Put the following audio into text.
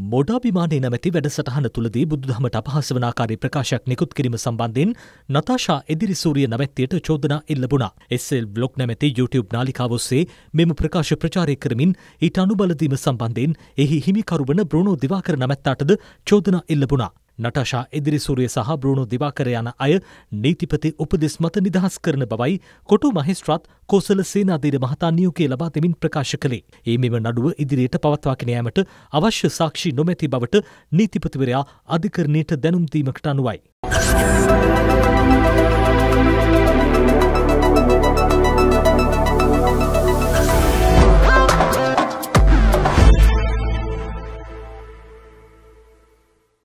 මොඩාභිමානයේ නැමැති වැඩසටහන තුළදී බුදුදහමට අපහාස වන ආකාරයේ ප්‍රකාශයක් නිකුත් කිරීම සම්බන්ධයෙන් නතාෂා එදිරිසූරිය නැමැත්තියට චෝදනා එල්ල වුණා. SL බ්ලොග් නැමැති YouTube නාලිකාව ඔස්සේ මෙම ප්‍රකාශ ප්‍රචාරය කරමින් ඊට අනුබල දීම සම්බන්ධයෙන් එහි හිමිකරු වන බ්‍රූනෝ දිවාකර නැමැත්තාටද චෝදනා එල්ල වුණා. නටාෂා එදිරිසූරිය සහ බ්‍රූනෝ දිවාකර යන අය නීතිපති උපදෙස් මත නිදහස් කරන බවයි කොටු මහේස්ත්‍රාත් කෝසල සේනාධීර මහතා නියෝගය ලබා දෙමින් ප්‍රකාශ කළේ. මෙම නඩුව ඉදිරියට පවත්වාගෙන යාමට අවශ්‍ය සාක්ෂි නොමැති බවට නීතිපතිවරයා අධිකරණයට දැනුම් දීමකට අනුවයි.